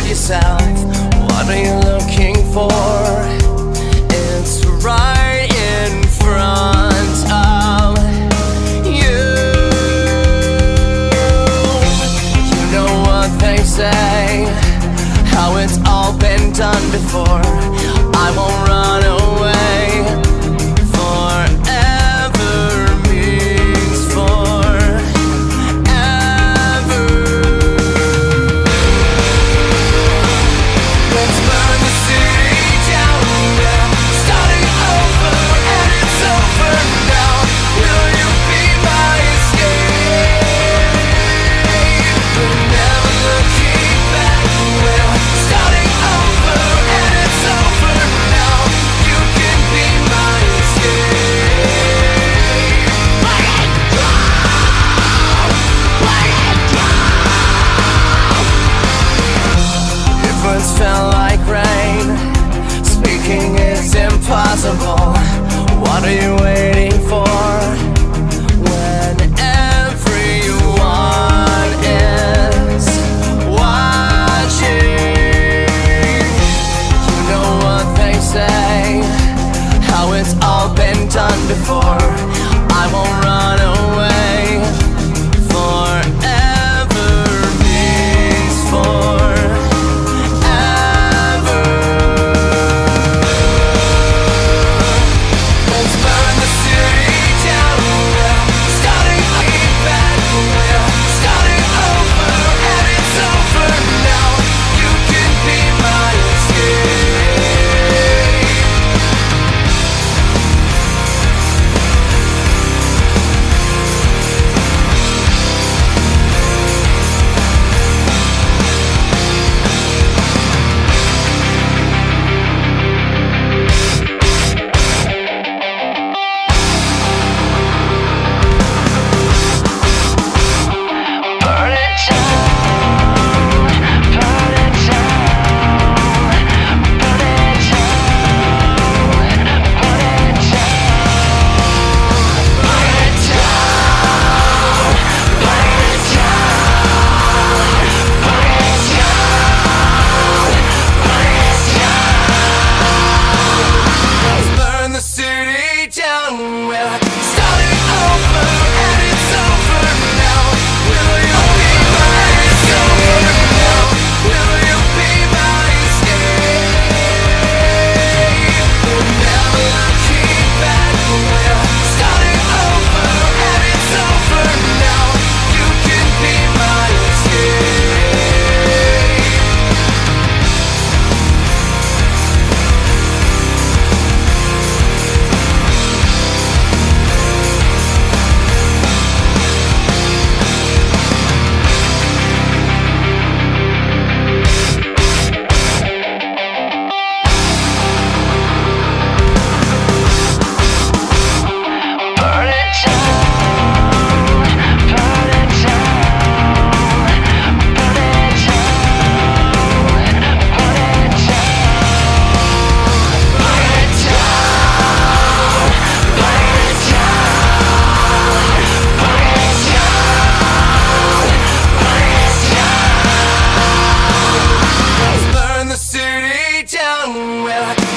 yourself, what are you looking for? It's right in front of you. You know what they say, how it's all been done before. I won't run away. Forever means forever. Let's burn the city down. We're starting over and it's over now. Will you be my escape? We're never looking back. We're starting over and it's over now. You can be my escape. Let it drown. Let it drown. If words fell like rain, speaking is impossible. What are you waiting for? When everyone is watching. You know what they say, how it's all been done before. I won't run away. Forever means forever. Let's burn the city down. We're starting back. We're starting over and it's over now. You can be my escape. Burn it down, burn it down, burn it down, burn it down, burn it down, burn it down, burn it down, burn it down. Let's burn the city down. We're starting over and it's over now. Will you be my escape? Will you be my escape? We're never looking back. We're starting over and it's over now. You can be my escape. Burn it down, burn it down, burn it down, burn it down, burn it down, burn it down, burn it down, burn it down. Let's burn the city down. We're